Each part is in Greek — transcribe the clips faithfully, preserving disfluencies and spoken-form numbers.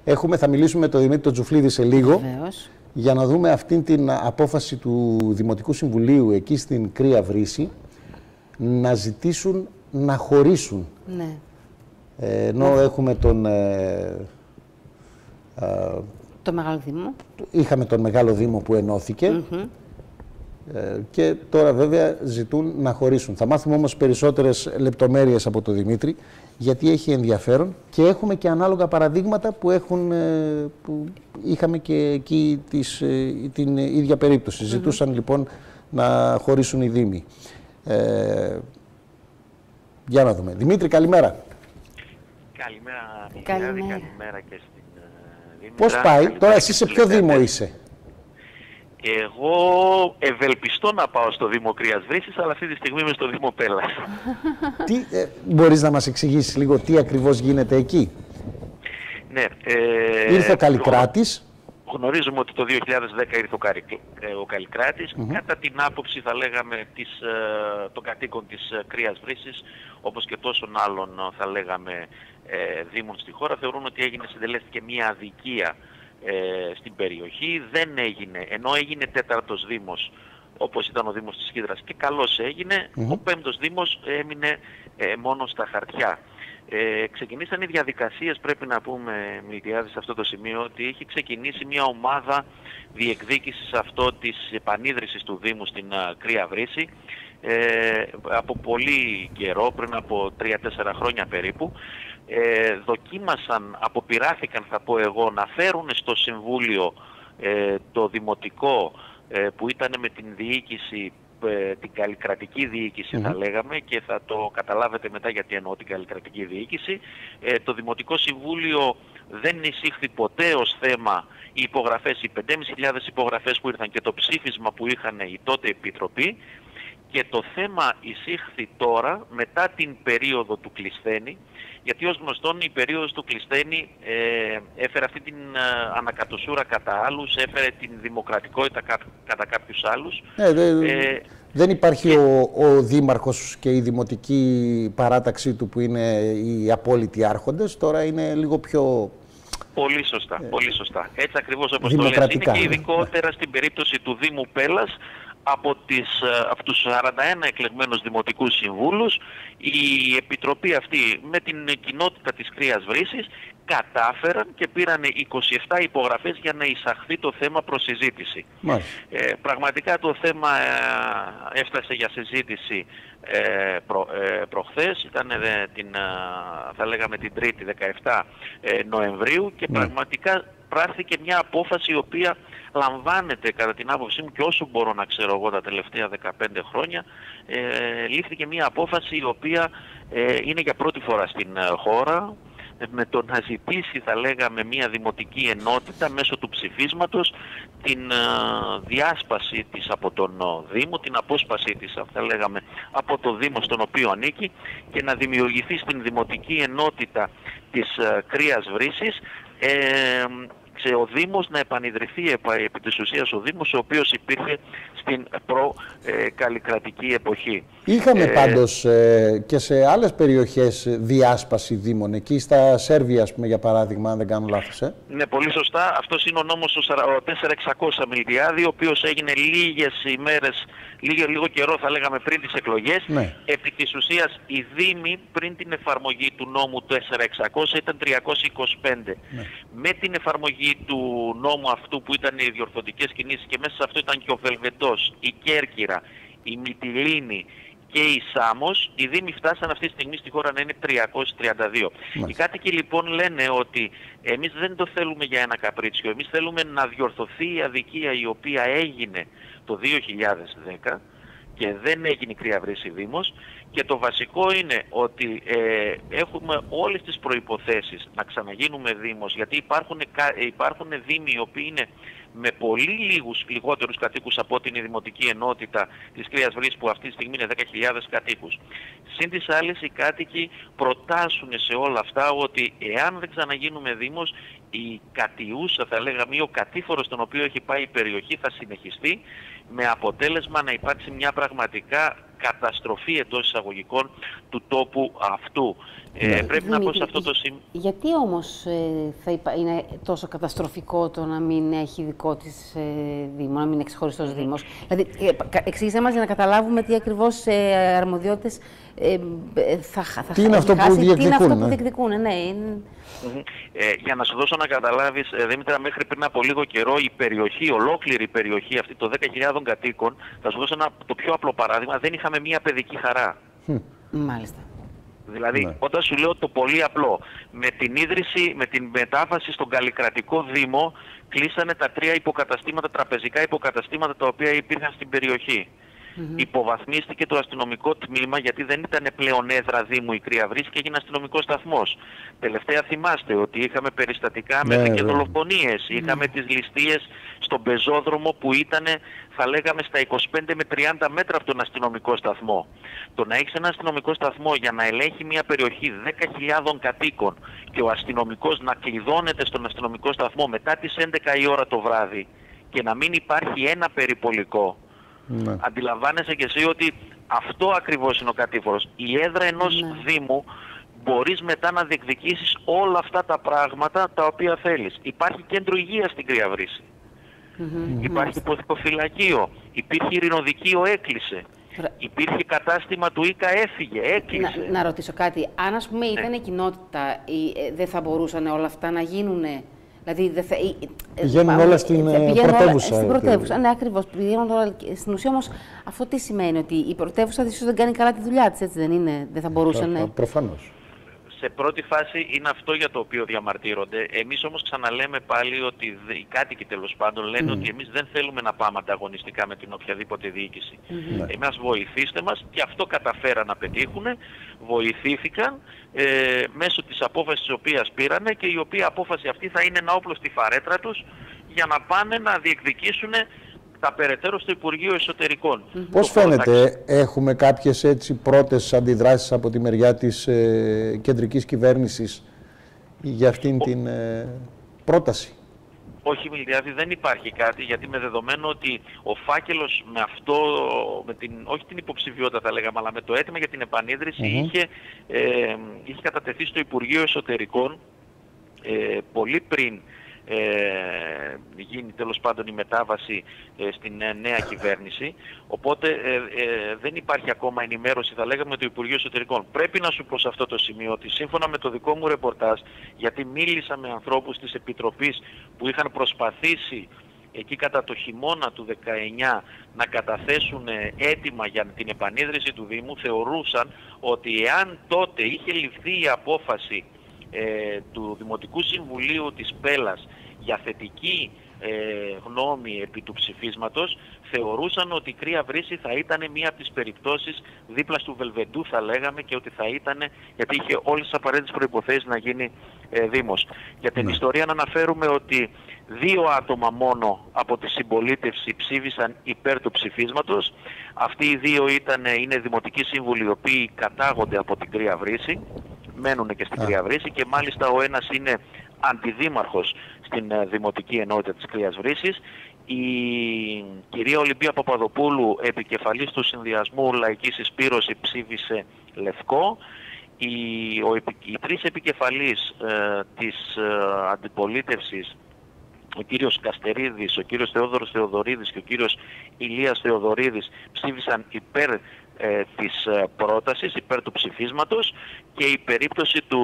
Έχουμε, θα μιλήσουμε με τον Δημήτρη Τζουφλίδη σε λίγο. Βεβαίως. Για να δούμε αυτήν την απόφαση του Δημοτικού Συμβουλίου εκεί στην Κρύα Βρύση να ζητήσουν να χωρίσουν. Ναι. Ε, ενώ ναι. έχουμε τον... Ε, ε, το Μεγάλο Δήμο. Είχαμε τον Μεγάλο Δήμο που ενώθηκε Mm-hmm. ε, και τώρα βέβαια ζητούν να χωρίσουν. Θα μάθουμε όμως περισσότερες λεπτομέρειες από τον Δημήτρη, γιατί έχει ενδιαφέρον και έχουμε και ανάλογα παραδείγματα που, έχουν, που είχαμε και εκεί τις, την ίδια περίπτωση. Mm-hmm. Ζητούσαν λοιπόν να χωρίσουν οι Δήμοι. Ε, για να δούμε. Δημήτρη, καλημέρα. Καλημέρα, καλημέρα. καλημέρα και στην uh, Δήμητρα. Πώς πάει, καλημέρα, τώρα εσύ σε ποιο Δήμο είσαι? Εγώ ευελπιστώ να πάω στο Δήμο Κρύας Βρύσης, αλλά αυτή τη στιγμή είμαι στο Δήμο Πέλλας. Τι, ε, μπορείς να μας εξηγήσεις λίγο τι ακριβώς γίνεται εκεί? Ναι. Ε, Ήρθε ο Καλλικράτης. Γνωρίζουμε ότι το δύο χιλιάδες δέκα ήρθε ο, Καρι, ο Καλλικράτης. Mm-hmm. Κατά την άποψη, θα λέγαμε, της, των κατοίκων της Κρύας Βρύσης, όπως και τόσων άλλων, θα λέγαμε, ε, δήμων στη χώρα, θεωρούν ότι έγινε, συντελέστηκε μια αδικία ε, στην περιοχή. Δεν έγινε, ενώ έγινε τέταρτος δήμος, όπως ήταν ο Δήμος της Χίδρας, και καλώς έγινε, mm-hmm. ο πέμπτος δήμος έμεινε ε, μόνο στα χαρτιά. Ε, ξεκινήσαν οι διαδικασίες, πρέπει να πούμε, Μιλτιάδη, σε αυτό το σημείο, ότι έχει ξεκινήσει μια ομάδα διεκδίκησης αυτό της επανίδρυσης του Δήμου στην uh, Κρύα Βρύση ε, από πολύ καιρό, πριν από τρία τέσσερα χρόνια περίπου. Ε, δοκίμασαν, αποπειράθηκαν, θα πω εγώ, να φέρουν στο Συμβούλιο ε, το Δημοτικό ε, που ήταν με την διοίκηση, την καλλικρατική διοίκηση mm-hmm. θα λέγαμε, και θα το καταλάβετε μετά γιατί εννοώ την καλλικρατική διοίκηση. Ε, το Δημοτικό Συμβούλιο δεν εισήχθη ποτέ ως θέμα οι υπογραφές, οι πέντε χιλιάδες πεντακόσιες υπογραφές που ήρθαν και το ψήφισμα που είχαν η τότε Επιτροπή, και το θέμα εισήχθη τώρα μετά την περίοδο του Κλεισθένη, γιατί ως γνωστόν η περίοδος του Κλεισθένη ε, έφερε αυτή την ε, ανακατοσούρα κατά άλλους, έφερε την δημοκρατικότητα κα, κατά κάποιους άλλους. Ε, δε, ε, δεν υπάρχει και... ο, ο Δήμαρχος και η δημοτική παράταξή του που είναι οι απόλυτοι άρχοντες, τώρα είναι λίγο πιο... Πολύ σωστά, ε, πολύ σωστά. Έτσι ακριβώς όπως το λες. Είναι και ειδικότερα στην περίπτωση του Δήμου Πέλλας, από, τις, από τους σαράντα ένα εκλεγμένους δημοτικούς συμβούλους, η Επιτροπή αυτή με την κοινότητα της Κρύας Βρύσης κατάφεραν και πήραν είκοσι επτά υπογραφές για να εισαχθεί το θέμα προς συζήτηση. Ε, πραγματικά το θέμα ε, έφτασε για συζήτηση ε, προ, ε, προχθές, ήταν ε, την, ε, θα λέγαμε την Τρίτη δεκαεπτά ε, Νοεμβρίου, και ναι. πραγματικά πράχθηκε μια απόφαση η οποία λαμβάνεται, κατά την άποψή μου, και όσο μπορώ να ξέρω εγώ τα τελευταία δεκαπέντε χρόνια, ε, λήφθηκε μια απόφαση η οποία ε, είναι για πρώτη φορά στην ε, χώρα, με το να ζητήσει, θα λέγαμε, μια δημοτική ενότητα μέσω του ψηφίσματος, την ε, διάσπαση της από τον ε, Δήμο, την απόσπασή της, θα λέγαμε, από το Δήμο στον οποίο ανήκει, και να δημιουργηθεί στην δημοτική ενότητα της ε, Κρύας Βρύσης ε, ο Δήμος, να επανιδρυθεί επί της ουσίας ο Δήμος, ο οποίος υπήρχε στην προ-καλλικρατική εποχή. Είχαμε ε, πάντως ε, και σε άλλες περιοχές διάσπαση δήμων, εκεί στα Σέρβια, ας πούμε, για παράδειγμα, αν δεν κάνω λάθος. Ε. Ναι, πολύ σωστά. Αυτός είναι ο νόμος ο τέσσερα χιλιάδες εξακόσια Μιλτιάδη, ο οποίος έγινε λίγες ημέρες, λίγο, λίγο καιρό θα λέγαμε πριν τις εκλογές. Ναι. Επί της ουσίας οι Δήμοι πριν την εφαρμογή του νόμου τέσσερα χιλιάδες εξακόσια ήταν τριακόσιοι είκοσι πέντε. Ναι. Με την εφαρμογή του νόμου αυτού που ήταν οι διορθωτικές κινήσεις, και μέσα σε αυτό ήταν και ο Βελβετός, η Κέρκυρα, η Μυτιλήνη και η Σάμος, οι Δήμοι φτάσαν αυτή τη στιγμή στη χώρα να είναι τριακόσιοι τριάντα δύο. Μάλιστα. Οι κάτοικοι λοιπόν λένε ότι εμείς δεν το θέλουμε για ένα καπρίτσιο, εμείς θέλουμε να διορθωθεί η αδικία η οποία έγινε το δύο χιλιάδες δέκα και δεν έγινε η Κρύα Βρύση Δήμος, και το βασικό είναι ότι ε, έχουμε όλες τις προϋποθέσεις να ξαναγίνουμε Δήμος, γιατί υπάρχουν, υπάρχουν Δήμοι οι οποίοι είναι με πολύ λίγους, λιγότερους κατοίκους από την Δημοτική Ενότητα της Κρύας Βρύσης, που αυτή τη στιγμή είναι δέκα χιλιάδες κατοίκους. Συν τις άλλες, οι κάτοικοι προτάσουν σε όλα αυτά ότι εάν δεν ξαναγίνουμε Δήμος, η κατιούσα, θα λέγαμε, ή ο κατήφορος στον οποίο έχει πάει η περιοχή θα συνεχιστεί, με αποτέλεσμα να υπάρξει μια πραγματικά καταστροφή εντός εισαγωγικών του τόπου αυτού. Ε, ναι. Πρέπει να πω σε αυτό το σημείο. Γιατί όμως ε, θα υπά... είναι τόσο καταστροφικό το να μην έχει δικό της ε, Δήμο, να μην είναι ξεχωριστός Δήμος? Δηλαδή, ε, εξήγησέ μας για να καταλάβουμε τι ακριβώς ε, αρμοδιότητες ε, θα, θα τι είναι αυτό που διεκδικούν. Τι είναι αυτό που διεκδικούν, ναι. Είναι... Mm-hmm. ε, για να σου δώσω να καταλάβεις, ε, Δήμητρα, μέχρι πριν από λίγο καιρό η περιοχή, ολόκληρη η περιοχή αυτή των δέκα χιλιάδων κατοίκων, θα σου δώσω ένα, το πιο απλό παράδειγμα, δεν είχαμε μία παιδική χαρά. Mm. Μάλιστα. Δηλαδή, ναι. Όταν σου λέω το πολύ απλό, με την ίδρυση, με την μετάβαση στον καλλικρατικό Δήμο, κλείσανε τα τρία υποκαταστήματα, τραπεζικά υποκαταστήματα τα οποία υπήρχαν στην περιοχή. Mm-hmm. Υποβαθμίστηκε το αστυνομικό τμήμα, γιατί δεν ήταν πλέον έδρα Δήμου η Κρύα Βρύση και έγινε αστυνομικός σταθμός. Τελευταία θυμάστε ότι είχαμε περιστατικά ναι, μέχρι και δολοφονίες. Mm-hmm. Είχαμε τις ληστείες στον πεζόδρομο που ήταν, θα λέγαμε, στα είκοσι πέντε με τριάντα μέτρα από τον αστυνομικό σταθμό. Το να έχεις ένα αστυνομικό σταθμό για να ελέγχει μια περιοχή δέκα χιλιάδων κατοίκων και ο αστυνομικός να κλειδώνεται στον αστυνομικό σταθμό μετά τις έντεκα η ώρα το βράδυ και να μην υπάρχει ένα περιπολικό. Ναι. Αντιλαμβάνεσαι και εσύ ότι αυτό ακριβώς είναι ο κατήφορος. Η έδρα ενός ναι. Δήμου μπορείς μετά να διεκδικήσεις όλα αυτά τα πράγματα τα οποία θέλεις. Υπάρχει κέντρο υγείας στην Κρύα Βρύση. Mm-hmm. Υπάρχει υποθηκοφυλακείο. Υπήρχε ειρηνοδικείο, έκλεισε. Υπήρχε κατάστημα του ΙΚΑ, έφυγε, έκλεισε. Να, να ρωτήσω κάτι. Αν ας πούμε ήταν ναι. κοινότητα, δεν θα μπορούσαν όλα αυτά να γίνουν? Δηλαδή, δε θα, πηγαίνουν όλα στην πρωτεύουσα. Στην πρωτεύουσα, ναι, ακριβώς. Πηγαίνουν όλα. Στην ουσία όμως, αυτό τι σημαίνει? Ότι η πρωτεύουσα ίσως δεν κάνει καλά τη δουλειά της, έτσι δεν είναι? Δεν θα μπορούσαν. Ναι. Προφανώς. Σε πρώτη φάση είναι αυτό για το οποίο διαμαρτύρονται. Εμείς όμως ξαναλέμε πάλι ότι οι κάτοικοι τέλος πάντων λένε mm. ότι εμείς δεν θέλουμε να πάμε ανταγωνιστικά με την οποιαδήποτε διοίκηση. Mm-hmm. Εμάς βοηθήστε μας, και αυτό καταφέραν να πετύχουν. Βοηθήθηκαν ε, μέσω της απόφασης της οποίας πήρανε, και η οποία απόφαση αυτή θα είναι ένα όπλο στη φαρέτρα τους για να πάνε να διεκδικήσουν τα περαιτέρω στο Υπουργείο Εσωτερικών. Mm-hmm. Πώς φαίνεται, έχουμε κάποιες έτσι πρώτες αντιδράσεις από τη μεριά της ε, κεντρικής κυβέρνησης για αυτήν Ο... την ε, πρόταση? Όχι, Μιλιάδη, δεν υπάρχει κάτι, γιατί με δεδομένο ότι ο φάκελος με αυτό, με την, όχι την υποψηφιότητα θα λέγαμε, αλλά με το αίτημα για την επανίδρυση mm-hmm. είχε, ε, είχε κατατεθεί στο Υπουργείο Εσωτερικών ε, πολύ πριν Ε, γίνει τέλος πάντων η μετάβαση ε, στην ε, νέα κυβέρνηση, οπότε ε, ε, δεν υπάρχει ακόμα ενημέρωση, θα λέγαμε, του Υπουργείου Εσωτερικών. Πρέπει να σου πω σε αυτό το σημείο ότι σύμφωνα με το δικό μου ρεπορτάζ, γιατί μίλησα με ανθρώπους της Επιτροπής που είχαν προσπαθήσει εκεί κατά το χειμώνα του δεκαεννιά να καταθέσουν αίτημα για την επανίδρυση του Δήμου, θεωρούσαν ότι εάν τότε είχε ληφθεί η απόφαση Ε, του Δημοτικού Συμβουλίου της Πέλας για θετική ε, γνώμη επί του ψηφίσματος, θεωρούσαν ότι η Κρύα Βρύση θα ήταν μία από τις περιπτώσεις δίπλα του Βελβεντού, θα λέγαμε, και ότι θα ήταν, γιατί είχε όλες τις απαραίτητες προϋποθέσεις να γίνει ε, Δήμος. Για την ναι. ιστορία να αναφέρουμε ότι δύο άτομα μόνο από τη συμπολίτευση ψήφισαν υπέρ του ψηφίσματος. Αυτοί οι δύο ήταν, είναι δημοτικοί σύμβουλοι, οι οποίοι κατάγονται από την Κρύα Βρύση, μένουν και στην Κρύα Βρύση, και μάλιστα ο ένας είναι αντιδήμαρχος στην uh, Δημοτική Ενότητα της Κρύας Βρύσης. Η κυρία Ολυμπία Παπαδοπούλου, επικεφαλής του Συνδυασμού Λαϊκή Συσπήρωση, ψήφισε λευκό. Οι, ο, οι τρεις επικεφαλής uh, της uh, αντιπολίτευσης, ο κύριος Καστερίδης, ο κύριος Θεόδωρος Θεοδωρίδης και ο κύριος Ηλίας Θεοδωρίδης, ψήφισαν υπέρ ε, της ε, πρότασης, υπέρ του ψηφίσματος, και η περίπτωση του,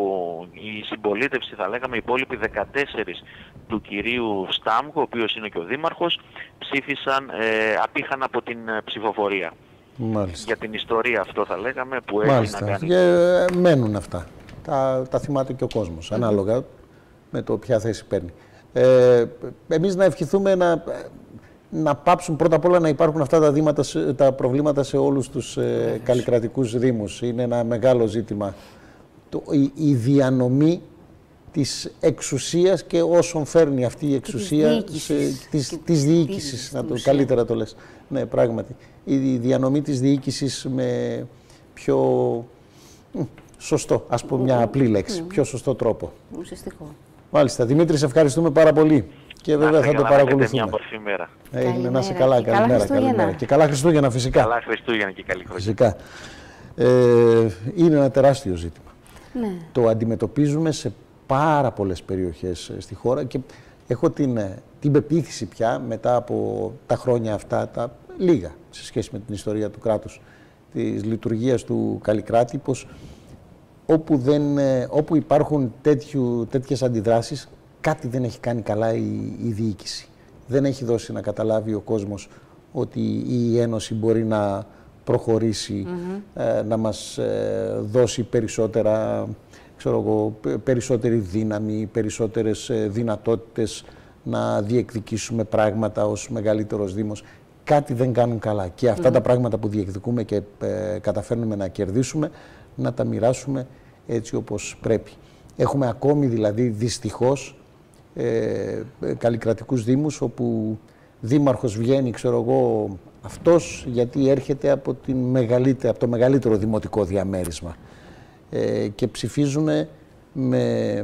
η συμπολίτευση, θα λέγαμε, οι υπόλοιποι δεκατέσσερις του κυρίου Στάμκου, ο οποίος είναι και ο δήμαρχος, ψήφισαν, ε, απήχαν από την ε, ψηφοφορία. Μάλιστα. Για την ιστορία αυτό, θα λέγαμε, που έχει Μάλιστα. να κάνει. Και, ε, μένουν αυτά. Τα, τα θυμάται και ο κόσμος, ανάλογα με το ποια θέση παίρνει. Ε, εμείς να ευχηθούμε να, να πάψουν πρώτα απ' όλα να υπάρχουν αυτά τα, δήματα, τα προβλήματα σε όλους τους ε, καλλικρατικούς δήμους. Είναι ένα μεγάλο ζήτημα. Το, η, η διανομή της εξουσίας και όσων φέρνει αυτή η εξουσία της, της διοίκησης, να το καλύτερα το λες. Ναι, πράγματι. Η διανομή της διοίκησης με πιο σωστό, ας πούμε μια απλή λέξη, πιο σωστό τρόπο. Ουσιαστικό. Μάλιστα. Δημήτρη, σε ευχαριστούμε πάρα πολύ. Και βέβαια θα το παρακολουθούμε. Μια μορφή μέρα. Έγινε, να είσαι καλά. Καλημέρα. Καλημέρα. Και καλά Χριστούγεννα, φυσικά. Καλά Χριστούγεννα και καλή χρονιά. Φυσικά. Ε, είναι ένα τεράστιο ζήτημα. Ναι. Το αντιμετωπίζουμε σε πάρα πολλές περιοχές στη χώρα και έχω την, την πεποίθηση πια μετά από τα χρόνια αυτά, τα λίγα σε σχέση με την ιστορία του κράτους, της λειτουργίας του Καλλικράτη, πως όπου, δεν, όπου υπάρχουν τέτοιου, τέτοιες αντιδράσεις, κάτι δεν έχει κάνει καλά η, η διοίκηση. Δεν έχει δώσει να καταλάβει ο κόσμος ότι η Ένωση μπορεί να προχωρήσει, mm-hmm. ε, να μας ε, δώσει περισσότερα, ξέρω εγώ, περισσότερη δύναμη, περισσότερες ε, δυνατότητες να διεκδικήσουμε πράγματα ως μεγαλύτερος Δήμος. Κάτι δεν κάνουν καλά. Και αυτά mm-hmm. τα πράγματα που διεκδικούμε και ε, καταφέρνουμε να κερδίσουμε, να τα μοιράσουμε έτσι όπως πρέπει. Έχουμε ακόμη δηλαδή δυστυχώς ε, καλλικρατικούς δήμους όπου δήμαρχος βγαίνει, ξέρω εγώ, αυτός γιατί έρχεται από, την μεγαλύτερη, από το μεγαλύτερο δημοτικό διαμέρισμα ε, και ψηφίζουν με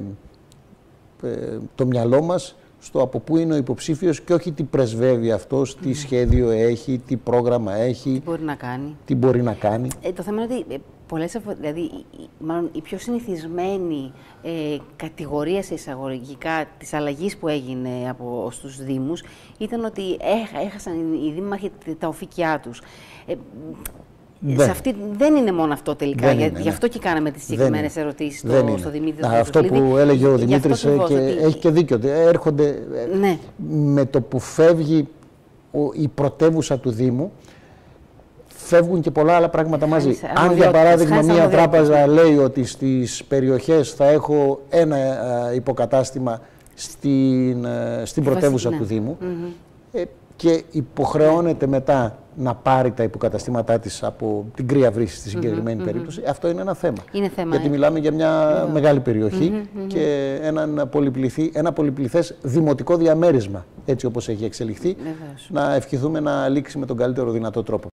ε, το μυαλό μας στο από πού είναι ο υποψήφιος και όχι τι πρεσβεύει αυτός, τι mm. σχέδιο έχει, τι πρόγραμμα έχει, τι μπορεί να κάνει. Τι μπορεί να κάνει. Ε, το θέμα είναι ότι ε, πολλές, δηλαδή, μάλλον η πιο συνηθισμένη ε, κατηγορία σε εισαγωγικά της αλλαγής που έγινε από, στους Δήμους ήταν ότι έχ, έχασαν οι Δήμαρχοι τα οφίκια τους. Ε, Σε αυτή, δεν είναι μόνο αυτό τελικά, δεν για, είναι, γι' ναι. αυτό και κάναμε τις συγκεκριμένες ερωτήσεις στο, στο Δημήτρη. Α, αυτό που έλεγε ο Δημήτρης και ότι... έχει και δίκιο, έρχονται ναι. με το που φεύγει ο, η πρωτεύουσα του Δήμου, φεύγουν και πολλά άλλα πράγματα μαζί. Αν για παράδειγμα μια τράπεζα λέει ότι στις περιοχές θα έχω ένα α, υποκατάστημα στην, α, στην πρωτεύουσα ναι. του Δήμου, mm-hmm. ε, και υποχρεώνεται μετά να πάρει τα υποκαταστήματά της από την Κρύα Βρύση στη συγκεκριμένη mm-hmm, περίπτωση, mm-hmm. αυτό είναι ένα θέμα. Είναι θέμα Γιατί ε. μιλάμε για μια yeah. μεγάλη περιοχή mm-hmm, και έναν πολυπληθή, ένα πολυπληθές δημοτικό διαμέρισμα, έτσι όπως έχει εξελιχθεί, Βεβαίως. να ευχηθούμε να λήξει με τον καλύτερο δυνατό τρόπο.